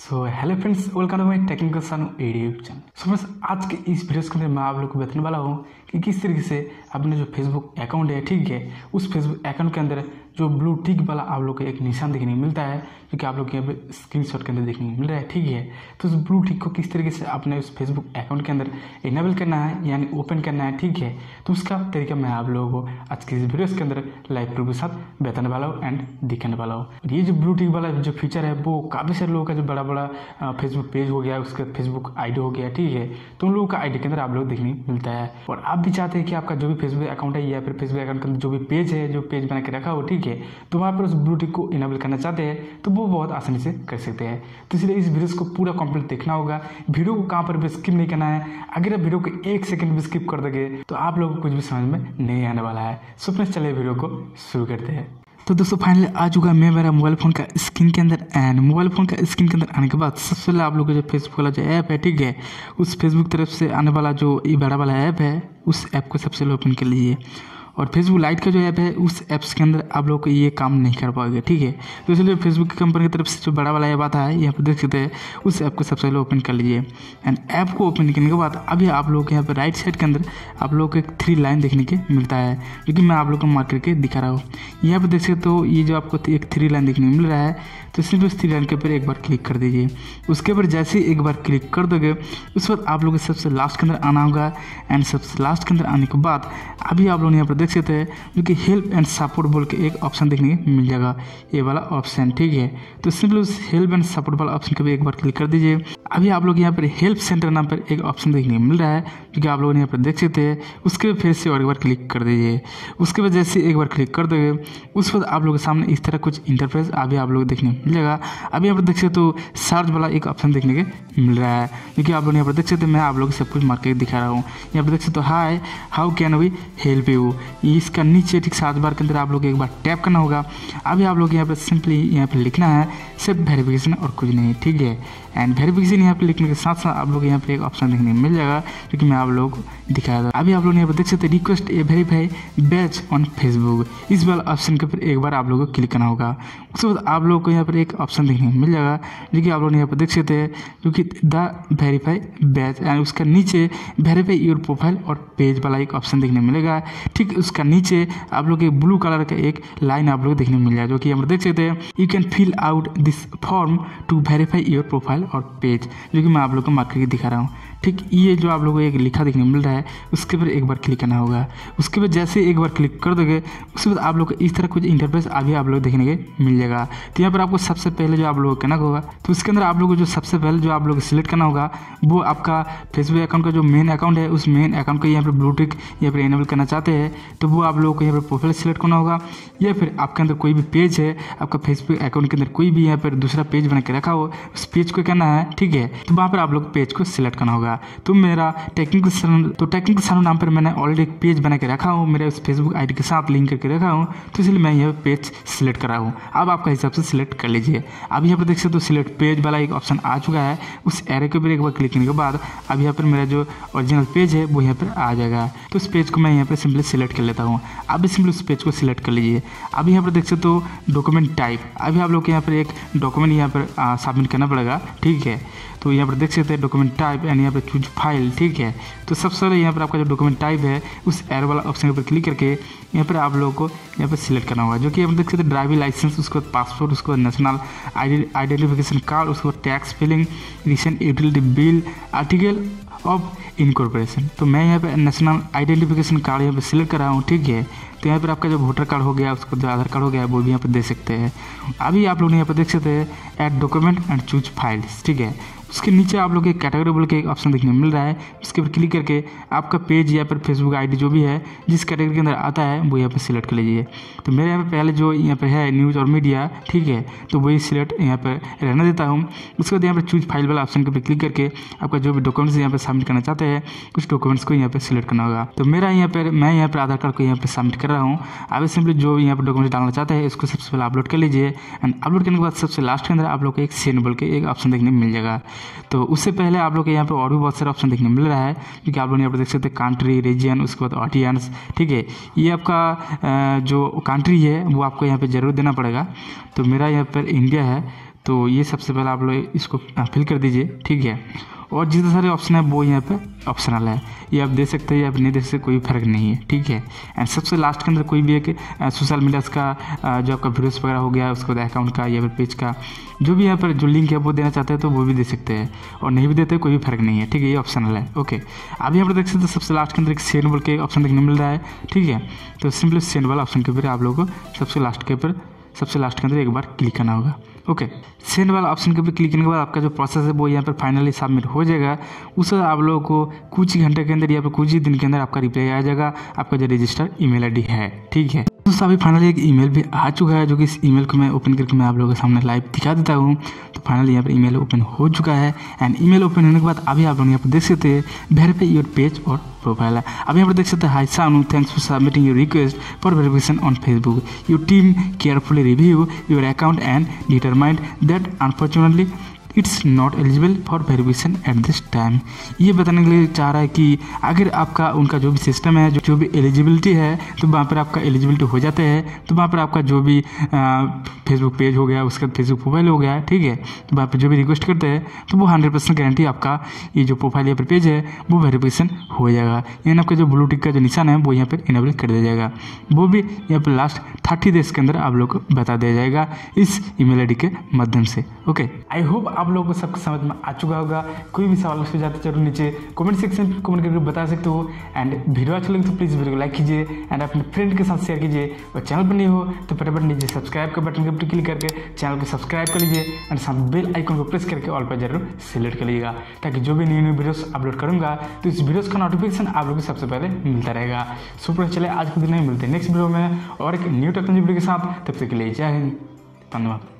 So hello friends, welcome to my technical Sanu YouTube channel. So friends, आज के इस video के अंदर मैं आप लोग को बताने वाला हूँ कि किस तरीके से अपने जो फेसबुक अकाउंट है, ठीक है, उस फेसबुक अकाउंट के अंदर जो ब्लू टिक वाला आप लोग को एक निशान देखने को मिलता है, जो कि आप लोग यहाँ पे स्क्रीनशॉट के अंदर देखने को मिल रहा है, ठीक है। तो उस ब्लू टिक को किस तरीके से अपने उस फेसबुक अकाउंट के अंदर इनेबल करना है, यानी ओपन करना है, ठीक है। तो उसका तरीका मैं आप लोगों को आज के इस वीडियो के अंदर लाइव प्रूफ के साथ बताने वाला हूँ एंड दिखाने वाला हूँ। और ये जो ब्लू टिक वाला जो फीचर है वो काफ़ी सारे लोगों का जो बड़ा बड़ा फेसबुक पेज हो गया, उसका फेसबुक आईडी हो गया, ठीक है, तो उन लोगों का आईडी के अंदर आप लोग देखने मिलता है। और आप भी चाहते हैं कि आपका जो भी फेसबुक अकाउंट है या फिर फेसबुक अकाउंट के अंदर जो भी पेज है, जो पेज बना के रखा हो, ठीक है, तो वहाँ पर उस ब्लू टिक को इनेबल करना चाहते हैं तो वो बहुत आसानी से कर सकते हैं। तो इसलिए इस वीडियो को पूरा कंप्लीट देखना होगा, वीडियो को कहाँ पर भी स्किप नहीं करना है। अगर आप वीडियो को 1 सेकंड भी स्किप कर दोगे तो आप लोगों को कुछ भी समझ में नहीं आने वाला है। सो फ्रेंड्स, चलिए वीडियो को शुरू करते हैं। तो दोस्तों, फाइनली आ चुका मैं मेरा मोबाइल फ़ोन का स्क्रीन के अंदर। एंड मोबाइल फ़ोन का स्क्रीन के अंदर आने के बाद सबसे पहले आप लोगों को जो फेसबुक वाला जो ऐप है, ठीक है, उस फेसबुक तरफ से आने वाला जो ये बड़ा वाला ऐप है, उस ऐप को सबसे पहले ओपन कर लीजिए। और फेसबुक लाइट का जो ऐप है, उस ऐप्स के अंदर आप लोग को ये काम नहीं कर पाओगे, ठीक है। तो इसलिए फेसबुक की कंपनी की तरफ से जो बड़ा वाला ऐप आता है, यहाँ पर देख सकते हैं, उस ऐप को सबसे पहले ओपन कर लीजिए। एंड ऐप को ओपन करने के बाद अभी आप लोग यहाँ पर राइट साइड के अंदर आप लोग को एक 3 लाइन देखने के मिलता है, जो कि मैं आप लोग को मार्क करके दिखा रहा हूँ। यहाँ पर देख सकते हो, ये जो आपको एक 3 लाइन देखने को मिल रहा है, तो सिर्फ उस 3 लाइन के ऊपर एक बार क्लिक कर दीजिए। उसके ऊपर जैसे ही एक बार क्लिक कर दोगे, उस वक्त आप लोग सबसे लास्ट के अंदर आना होगा। एंड सबसे लास्ट के अंदर आने के बाद अभी आप लोग यहाँ पर देख सकते हैं, जो कि हेल्प एंड सपोर्ट बोल के एक ऑप्शन देखने को मिल जाएगा, ये वाला ऑप्शन, ठीक है। तो सिंपली उस हेल्प एंड सपोर्ट वाला ऑप्शन के भी एक बार क्लिक कर दीजिए। अभी आप लोग यहाँ पर हेल्प सेंटर नाम पर एक ऑप्शन देखने को मिल रहा है, जो कि आप लोग यहाँ पर देख सकते हैं। उसके फिर से और एक बार क्लिक कर दीजिए। उसके बाद जैसे एक बार क्लिक कर दोगे, उस वक्त आप लोगों के सामने इस तरह कुछ इंटरफेस अभी आप लोग देखने को मिल जाएगा। अभी यहाँ पर देख सकते हो, सर्च वाला एक ऑप्शन देखने को मिल रहा है, क्योंकि आप लोग यहाँ पर देख सकते हैं, मैं आप लोग सब कुछ मार्क करके दिखा रहा हूँ। यहाँ पर देख सकते हो, hi how can we help you, इसका नीचे ठीक 7 बार के अंदर आप लोग एक बार टैप करना होगा। अभी आप लोग यहाँ पर सिंपली यहाँ पर लिखना है सिर्फ वेरिफिकेशन और कुछ नहीं, ठीक है। एंड वेरिफिकेशन यहाँ पर लिखने के साथ साथ आप लोग यहाँ पर एक ऑप्शन देखने को मिल जाएगा, जो कि मैं आप लोग दिखाया था। अभी आप लोग यहाँ पर देख सकते हैं, request a verify badge on Facebook, इस वाला ऑप्शन के ऊपर एक बार आप लोगों को क्लिक करना होगा। उसके बाद आप लोग को यहाँ पर एक ऑप्शन देखने को मिल जाएगा, जो कि आप लोग यहाँ पर देख सकते हैं, जो कि द वेरीफाई बैच। एंड उसका नीचे वेरीफाई योर प्रोफाइल और पेज वाला एक ऑप्शन देखने को मिलेगा। ठीक उसका नीचे आप लोग एक ब्लू कलर का एक लाइन आप लोग देखने को मिल जाएगा, जो कि यहाँ पर देख सकते हैं, you can fill out this form to verify your profile और पेज, जो कि मैं आप लोग को मार्क करके दिखा रहा हूँ। ठीक, ये जो आप लोगों को एक लिखा देखने को मिल रहा है, उसके ऊपर एक बार क्लिक करना होगा। उसके बाद जैसे एक बार क्लिक कर दोगे, उसके बाद आप लोग को इस तरह कुछ इंटरफेस अभी आप लोग देखने के मिल जाएगा। तो यहाँ पर आपको सबसे पहले जो आप लोगों को करना होगा, तो उसके अंदर आप लोगों को जो सबसे पहले जो आप लोग सिलेक्ट करना होगा, वो आपका फेसबुक अकाउंट का जो मेन अकाउंट है, उस मेन अकाउंट को यहाँ पर ब्लू टिक यहाँ पर इनेबल करना चाहते हैं, तो वो आप लोगों को यहाँ पर प्रोफाइल सिलेक्ट करना होगा। या फिर आपके अंदर कोई भी पेज है, आपका फेसबुक अकाउंट के अंदर कोई भी यहाँ पर दूसरा पेज बना के रखा हो, उस पेज को करना है, ठीक है। तो वहाँ पर आप लोग पेज को सिलेक्ट करना होगा। तो मेरा टेक्निकल सानू नाम पर मैंने ऑलरेडी एक पेज बना के रखा हूँ, मेरे उस फेसबुक आईडी के साथ लिंक करके रखा हूँ, तो इसलिए मैं यह पेज सिलेक्ट कर रहा हूँ। अब आपका हिसाब से सिलेक्ट कर लीजिए। अब यहाँ पर देख सकते हो, सिलेक्ट पेज वाला एक ऑप्शन आ चुका है। उस एरो के ऊपर एक बार क्लिक करने के बाद अब यहाँ पर मेरा जो ओरिजिनल पेज है वो यहाँ पर आ जाएगा। तो उस पेज को मैं यहाँ पर सिंपली सिलेक्ट कर लेता हूँ। अब सिंपली उस पेज को सिलेक्ट कर लीजिए। अब यहाँ पर देख सकते हो, डॉक्यूमेंट टाइप, अभी आप लोग को यहाँ पर एक डॉक्यूमेंट यहाँ पर सबमिट करना पड़ेगा, ठीक है। तो यहाँ पर देख सकते हैं डॉक्यूमेंट टाइप एंड यहाँ पर चूज फाइल, ठीक है। तो सबसे पहले यहाँ पर आपका जो डॉक्यूमेंट टाइप है, उस एरो वाला ऑप्शन पर क्लिक करके यहाँ पर आप लोगों को यहाँ पर सिलेक्ट करना होगा, जो कि आप देख सकते हैं ड्राइविंग लाइसेंस, उसके बाद पासपोर्ट, उसके बाद नेशनल आइडेंटिफिकेशन कार्ड, उसके बाद tax filing, recent utility bill, article of incorporation. तो मैं यहाँ पे नेशनल आइडेंटिफिकेशन कार्ड यहाँ पे सिलेक्ट कर रहा हूँ, ठीक है। तो यहाँ पर आपका जो वोटर कार्ड हो गया, उसको जो आधार कार्ड हो गया, वो भी यहाँ पर दे सकते हैं। अभी आप लोग यहाँ पर देख सकते हैं, add document and choose files, ठीक है। उसके नीचे आप लोग एक कैटेगरी बोल के एक ऑप्शन देखने को मिल रहा है, उसके ऊपर क्लिक करके आपका पेज या फिर फेसबुक आईडी जो भी है, जिस कैटेगरी के अंदर आता है, वो यहाँ पर सिलेक्ट कर लीजिए। तो मेरे यहाँ पे पहले जो यहाँ पे है न्यूज़ और मीडिया, ठीक है, तो वही सिलेक्ट यहाँ पर रहने देता हूँ। उसके बाद यहाँ पर चूज फाइल वाला ऑप्शन के ऊपर क्लिक करके आपका जो भी डॉक्यूमेंट्स यहाँ पर सबमिट करना चाहते हैं, कुछ डॉक्यूमेंट्स को यहाँ पर सिलेक्ट करना होगा। तो मेरा यहाँ पर मैं यहाँ पर आधार कार्ड को यहाँ पर सबमिट कर रहा हूँ। अब सिंपली जो यहाँ पर डॉक्यूमेंट्स डालना चाहते हैं, इसको सबसे पहले अपलोड कर लीजिए। एंड अपलोड करने के बाद सबसे लास्ट के अंदर आप लोग को एक सेंड बोल के एक ऑप्शन देखने को मिल जाएगा। तो उससे पहले आप लोग को यहाँ पे और भी बहुत सारे ऑप्शन देखने को मिल रहा है, क्योंकि आप लोग यहाँ पर देख सकते हैं कंट्री, रीजन, उसके बाद ऑडियंस, ठीक है। ये आपका जो कंट्री है वो आपको यहाँ पे ज़रूर देना पड़ेगा। तो मेरा यहाँ पर इंडिया है, तो ये सबसे पहले आप लोग इसको फिल कर दीजिए, ठीक है। और जितने सारे ऑप्शन है वो यहाँ पे ऑप्शनल है, ये आप दे सकते हैं या आप नहीं दे सकते, कोई फर्क नहीं है, ठीक है। एंड सबसे लास्ट के अंदर कोई भी एक सोशल मीडिया का जो आपका वीडियोस वगैरह हो गया, उसके बाद अकाउंट का या फिर पेज का जो भी यहाँ पर जो लिंक है वो देना चाहते हैं तो वो भी दे सकते हैं, और नहीं भी देते कोई भी फर्क नहीं है, ठीक है। ये ऑप्शनल है, ओके। अब यहाँ पर देख सकते हैं सबसे लास्ट के अंदर एक सेंड बोल के ऑप्शन देखने मिल रहा है, ठीक है। तो सिंपली सेंड वाला ऑप्शन के ऊपर आप लोगों को सबसे लास्ट के अंदर एक बार क्लिक करना होगा, ओके। सेंड वाला ऑप्शन के ऊपर क्लिक करने के बाद आपका जो प्रोसेस है वो यहाँ पर फाइनली सबमिट हो जाएगा। उस आप लोगों को कुछ ही घंटे के अंदर या फिर कुछ ही दिन के अंदर आपका रिप्लाई आ जाएगा, आपका जो रजिस्टर ईमेल आईडी है, ठीक है। दोस्तों अभी फाइनली एक ईमेल भी आ चुका है, जो कि इस ईमेल को मैं ओपन करके मैं आप लोगों के सामने लाइव दिखा देता हूँ। तो फाइनली यहाँ पर ईमेल ओपन हो चुका है। एंड ईमेल ओपन होने के बाद अभी आप लोग यहाँ पर देख सकते हैं वेरीफाई योर पेज और प्रोफाइल है। अभी यहाँ पर देख सकते हैं, hi Sanu, thanks for submitting your request for verification on Facebook, your team carefully review your account and determined that unfortunately it's not eligible for verification at this time. ये बताने के लिए चाह रहा है कि अगर आपका उनका जो भी सिस्टम है, जो भी एलिजिबिलिटी है, तो वहाँ पर आपका एलिजिबिलिटी हो जाते हैं, तो वहाँ पर आपका जो भी फेसबुक पेज हो गया, उसका फेसबुक प्रोफाइल हो गया, ठीक है, तो वहाँ पर जो भी रिक्वेस्ट करते हैं तो वो 100% गारंटी आपका ये जो प्रोफाइल या फिर पेज है वो वेरिफिकेशन हो जाएगा। यानी आपका जो ब्लू टिक का जो निशान है वो यहाँ पर इनेबल कर दिया जाएगा, वो भी यहाँ पर लास्ट 30 डेज के अंदर आप लोग को बता दिया जाएगा इस ईमेल आईडी के माध्यम से, ओके। आई होप आप लोगों को सब समझ में आ चुका होगा। कोई भी सवाल सुझाव जाते जरूर नीचे कमेंट सेक्शन में कमेंट करके बता सकते हो। एंड वीडियो अच्छा लगे तो प्लीज़ वीडियो को लाइक कीजिए एंड अपने फ्रेंड के साथ शेयर कीजिए। और चैनल पर नहीं हो तो फटाफट नीचे सब्सक्राइब का बटन के ऊपर क्लिक करके चैनल को सब्सक्राइब कर लीजिए एंड साथ बेल आइकन को प्रेस करके ऑल पर जरूर सिलेक्ट कर लीजिएगा, ताकि जो भी न्यू वीडियोस अपलोड करूँगा तो इस वीडियोस का नोटिफिकेशन आप लोगों को सबसे पहले मिलता रहेगा। सुपर चले आज के दिन नहीं मिलते नेक्स्ट वीडियो में और एक न्यू टेक्नोलॉजी वीडियो के साथ, तब तक के लिए जय हिंद, धन्यवाद।